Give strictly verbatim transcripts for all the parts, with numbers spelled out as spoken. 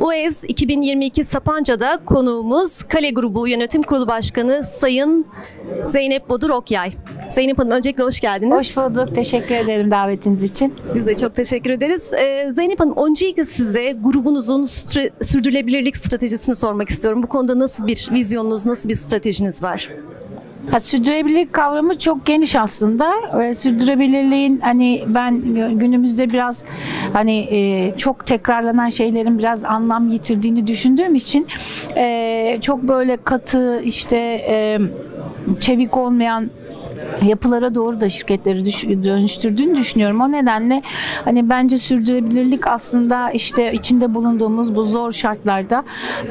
UEZ iki bin yirmi iki Sapanca'da konuğumuz Kale Grubu Yönetim Kurulu Başkanı Sayın Zeynep Bodur Okyay. Zeynep Hanım, öncelikle hoş geldiniz. Hoş bulduk. Teşekkür ederim davetiniz için. Biz de çok teşekkür ederiz. Ee, Zeynep Hanım, öncelikle size grubunuzun sürdürülebilirlik stratejisini sormak istiyorum. Bu konuda nasıl bir vizyonunuz, nasıl bir stratejiniz var? Ha, sürdürülebilirlik kavramı çok geniş aslında. Ee, sürdürülebilirliğin hani ben günümüzde biraz hani e, çok tekrarlanan şeylerin biraz anlam yitirdiğini düşündüğüm için e, çok böyle katı işte e, çevik olmayan yapılara doğru da şirketleri dönüştürdüğünü düşünüyorum. O nedenle hani bence sürdürülebilirlik aslında işte içinde bulunduğumuz bu zor şartlarda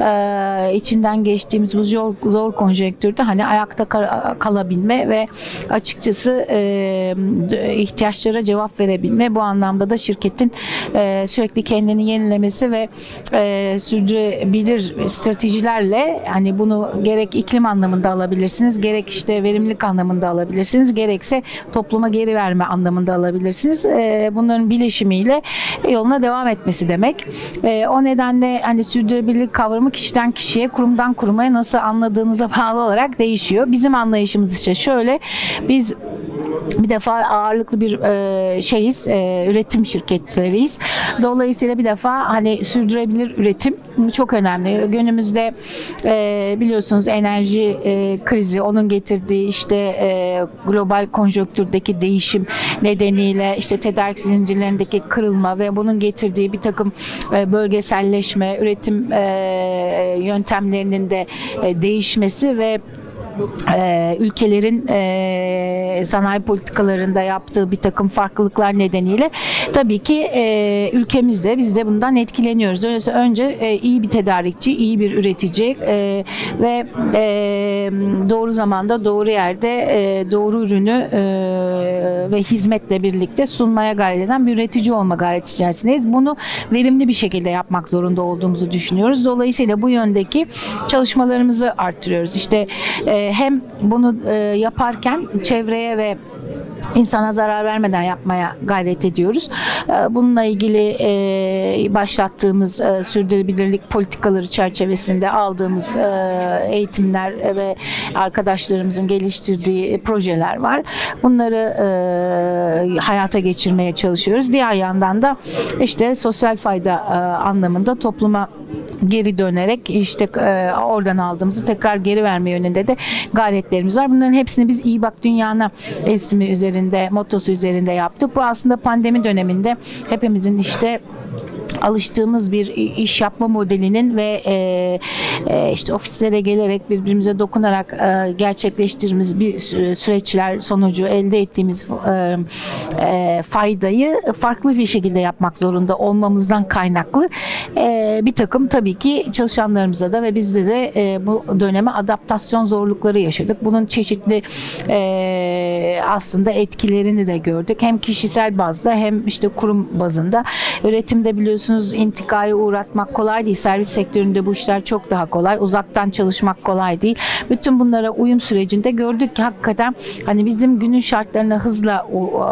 e, içinden geçtiğimiz bu zor, zor konjonktürde hani ayakta kalabilme ve açıkçası e, ihtiyaçlara cevap verebilme, bu anlamda da şirketin e, sürekli kendini yenilemesi ve e, sürdürülebilir stratejilerle hani bunu gerek iklim anlamında alabilirsiniz, gerek işte verimlilik anlamında alabilirsiniz, gerekse topluma geri verme anlamında alabilirsiniz. Bunların bileşimiyle yoluna devam etmesi demek. O nedenle hani sürdürülebilirlik kavramı kişiden kişiye, kurumdan kuruma nasıl anladığınıza bağlı olarak değişiyor. Bizim anlayışımız işte şöyle: biz bir defa ağırlıklı bir e, şeyiz, e, üretim şirketleriyiz. Dolayısıyla bir defa hani sürdürülebilir üretim çok önemli. Günümüzde e, biliyorsunuz enerji e, krizi, onun getirdiği işte e, global konjonktürdeki değişim nedeniyle işte tedarik zincirlerindeki kırılma ve bunun getirdiği bir takım e, bölgeselleşme, üretim e, yöntemlerinin de e, değişmesi ve Ee, ülkelerin e, sanayi politikalarında yaptığı bir takım farklılıklar nedeniyle tabii ki e, ülkemizde biz de bundan etkileniyoruz. Dolayısıyla önce e, iyi bir tedarikçi, iyi bir üretici e, ve e, doğru zamanda, doğru yerde e, doğru ürünü e, ve hizmetle birlikte sunmaya gayret eden bir üretici olma gayreti içerisindeyiz. Bunu verimli bir şekilde yapmak zorunda olduğumuzu düşünüyoruz. Dolayısıyla bu yöndeki çalışmalarımızı arttırıyoruz. İşte e, hem bunu e, yaparken çevreye ve insana zarar vermeden yapmaya gayret ediyoruz. Bununla ilgili başlattığımız sürdürülebilirlik politikaları çerçevesinde aldığımız eğitimler ve arkadaşlarımızın geliştirdiği projeler var. Bunları hayata geçirmeye çalışıyoruz. Diğer yandan da işte sosyal fayda anlamında topluma geri dönerek işte oradan aldığımızı tekrar geri verme yönünde de gayretlerimiz var. Bunların hepsini biz İyi Bak Dünya'na ismi üzerinde, mottosu üzerinde yaptık. Bu aslında pandemi döneminde hepimizin işte alıştığımız bir iş yapma modelinin ve e, e, işte ofislere gelerek birbirimize dokunarak e, gerçekleştirdiğimiz bir süreçler sonucu elde ettiğimiz e, e, faydayı farklı bir şekilde yapmak zorunda olmamızdan kaynaklı e, bir takım tabii ki çalışanlarımıza da ve bizde de e, bu döneme adaptasyon zorlukları yaşadık. Bunun çeşitli e, aslında etkilerini de gördük. Hem kişisel bazda hem işte kurum bazında. Üretimde biliyorsunuz intikaya uğratmak kolay değil. Servis sektöründe bu işler çok daha kolay. Uzaktan çalışmak kolay değil. Bütün bunlara uyum sürecinde gördük ki hakikaten hani bizim günün şartlarına hızla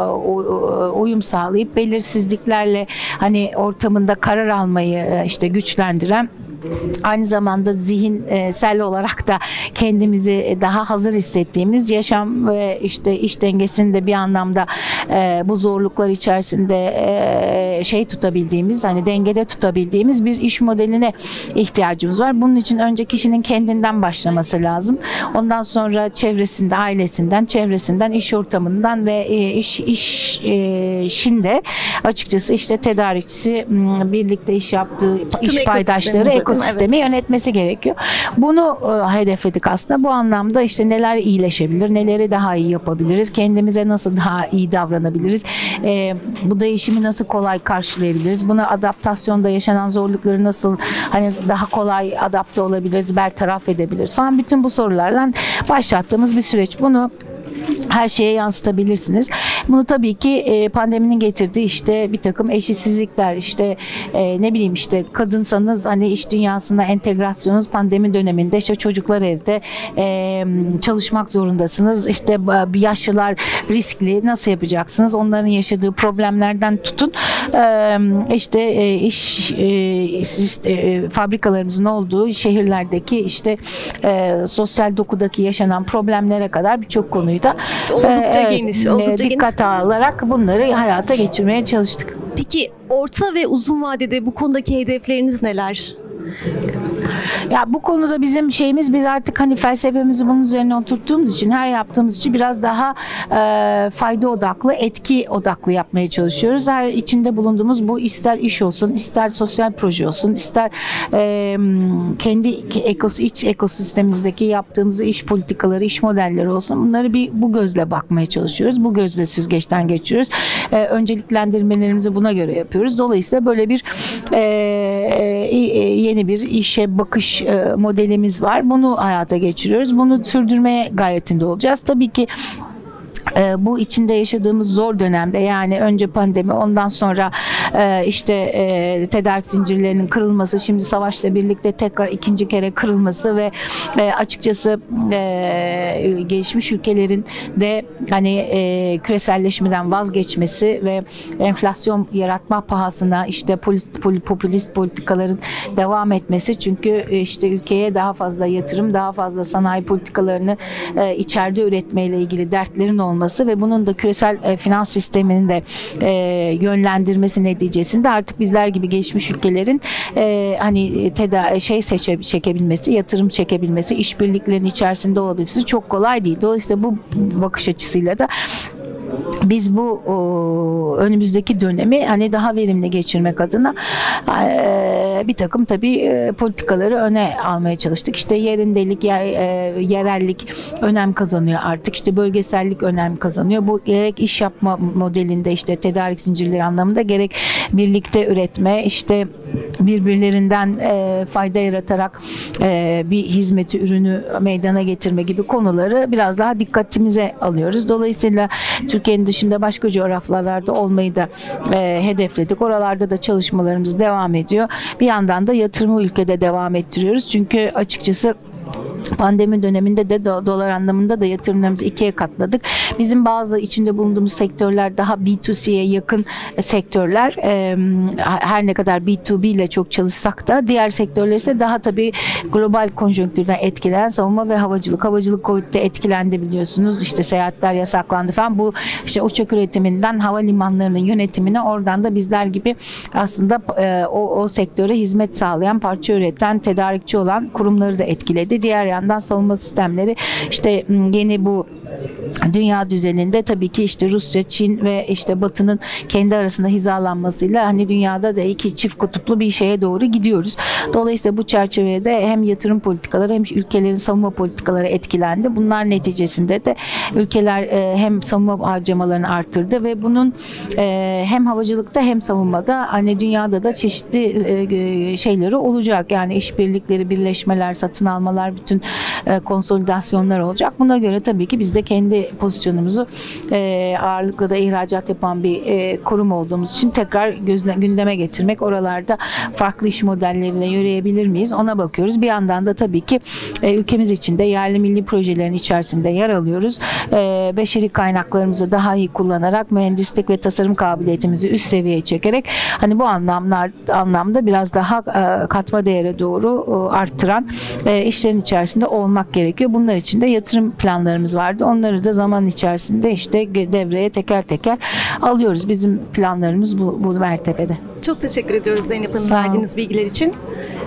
uyum sağlayıp belirsizliklerle hani ortamında karar almayı işte güçlendiren, aynı zamanda zihinsel olarak da kendimizi daha hazır hissettiğimiz, yaşam ve işte iş dengesini de bir anlamda e, bu zorluklar içerisinde e, şey tutabildiğimiz, hani dengede tutabildiğimiz bir iş modeline ihtiyacımız var. Bunun için önce kişinin kendinden başlaması lazım. Ondan sonra çevresinde, ailesinden, çevresinden, iş ortamından ve e, iş iş e, işinde açıkçası işte tedarikçisi, birlikte iş yaptığı Tüm iş paydaşları, ekosistemi evet. yönetmesi gerekiyor. Bunu e, hedefledik aslında. Bu anlamda işte neler iyileşebilir, neleri daha iyi yapabiliriz, kendimize nasıl daha iyi davranabiliriz, e, bu değişimi nasıl kolay karşılayabiliriz, buna adaptasyonda yaşanan zorlukları nasıl hani daha kolay adapte olabiliriz, bertaraf edebiliriz falan, bütün bu sorularla başlattığımız bir süreç. Bunu her şeye yansıtabilirsiniz. Bunu tabii ki e, pandeminin getirdiği işte bir takım eşitsizlikler, işte e, ne bileyim işte kadınsanız hani iş dünyasına entegrasyonunuz pandemi döneminde, işte çocuklar evde, e, çalışmak zorundasınız. İşte yaşlılar riskli, nasıl yapacaksınız? Onların yaşadığı problemlerden tutun e, işte e, iş e, e, fabrikalarımızın olduğu şehirlerdeki işte e, sosyal dokudaki yaşanan problemlere kadar birçok konuyu da oldukça e, geniş, e, oldukça dikkate geniş. alarak bunları hayata geçirmeye çalıştık. Peki orta ve uzun vadede bu konudaki hedefleriniz neler? Ya bu konuda bizim şeyimiz, biz artık hani felsefemizi bunun üzerine oturttuğumuz için, her yaptığımız için biraz daha e, fayda odaklı, etki odaklı yapmaya çalışıyoruz. Her içinde bulunduğumuz bu, ister iş olsun, ister sosyal proje olsun, ister e, kendi ekos, iç ekosistemimizdeki yaptığımız iş politikaları, iş modelleri olsun, bunları bir bu gözle bakmaya çalışıyoruz. Bu gözle süzgeçten geçiyoruz. E, önceliklendirmelerimizi buna göre yapıyoruz. Dolayısıyla böyle bir e, e, yeni bir işe bakış e, modelimiz var. Bunu hayata geçiriyoruz. Bunu sürdürmeye gayretinde olacağız. Tabii ki E, bu içinde yaşadığımız zor dönemde, yani önce pandemi, ondan sonra e, işte e, tedarik zincirlerinin kırılması, şimdi savaşla birlikte tekrar ikinci kere kırılması ve e, açıkçası e, gelişmiş ülkelerin de hani e, küreselleşmeden vazgeçmesi ve enflasyon yaratma pahasına işte popülist, popülist politikaların devam etmesi, çünkü işte ülkeye daha fazla yatırım, daha fazla sanayi politikalarını e, içeride üretmeyle ilgili dertlerin olması ve bunun da küresel e, finans sisteminin de e, yönlendirmesi neticesinde artık bizler gibi gelişmiş ülkelerin e, hani teda şey seçe çekebilmesi, yatırım çekebilmesi, işbirliklerinin içerisinde olabilmesi çok kolay değil. Dolayısıyla bu bakış açısıyla da biz bu o, önümüzdeki dönemi hani daha verimli geçirmek adına e, bir takım tabii e, politikaları öne almaya çalıştık. İşte yerindelik, yer, e, yerellik önem kazanıyor artık. İşte bölgesellik önem kazanıyor. Bu gerek iş yapma modelinde, işte tedarik zincirleri anlamında, gerek birlikte üretme, işte birbirlerinden e, fayda yaratarak e, bir hizmeti, ürünü meydana getirme gibi konuları biraz daha dikkatimize alıyoruz. Dolayısıyla Türkiye'nin dışında başka coğrafyalarda olmayı da e, hedefledik. Oralarda da çalışmalarımız devam ediyor. Bir yandan da yatırımı ülkede devam ettiriyoruz. Çünkü açıkçası pandemi döneminde de dolar anlamında da yatırımlarımızı ikiye katladık. Bizim bazı içinde bulunduğumuz sektörler daha B iki C'ye yakın sektörler. Her ne kadar B iki B ile çok çalışsak da diğer sektörler ise daha tabii global konjonktürden etkilenen savunma ve havacılık. Havacılık Covid'de etkilendi biliyorsunuz. İşte seyahatler yasaklandı falan. Bu işte uçak üretiminden havalimanlarının yönetimine, oradan da bizler gibi aslında o, o sektöre hizmet sağlayan, parça üreten, tedarikçi olan kurumları da etkiledi. Diğer yandan savunma sistemleri, işte yeni bu dünya düzeninde tabii ki işte Rusya, Çin ve işte Batı'nın kendi arasında hizalanmasıyla hani dünyada da iki çift kutuplu bir şeye doğru gidiyoruz. Dolayısıyla bu çerçevede hem yatırım politikaları hem ülkelerin savunma politikaları etkilendi. Bunlar neticesinde de ülkeler hem savunma harcamalarını arttırdı ve bunun hem havacılıkta hem savunmada hani dünyada da çeşitli şeyleri olacak. Yani işbirlikleri, birleşmeler, satın almalar, bütün konsolidasyonlar olacak. Buna göre tabii ki biz de kendi pozisyonumuzu e, ağırlıkla da ihracat yapan bir e, kurum olduğumuz için tekrar gözle, gündeme getirmek, oralarda farklı iş modelleriyle yürüyebilir miyiz, ona bakıyoruz. Bir yandan da tabii ki e, ülkemiz içinde yerli milli projelerin içerisinde yer alıyoruz. E, beşeri kaynaklarımızı daha iyi kullanarak mühendislik ve tasarım kabiliyetimizi üst seviyeye çekerek hani bu anlamlar anlamda biraz daha e, katma değere doğru e, arttıran e, işlerin içerisinde olmak gerekiyor. Bunlar için de yatırım planlarımız vardı. Onları da zaman içerisinde işte devreye teker teker alıyoruz. Bizim planlarımız bu, bu mertebede. Çok teşekkür ediyoruz Zeynep Hanım verdiğiniz bilgiler için.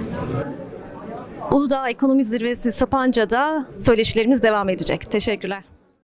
Uludağ Ekonomi Zirvesi Sapanca'da söyleşilerimiz devam edecek. Teşekkürler.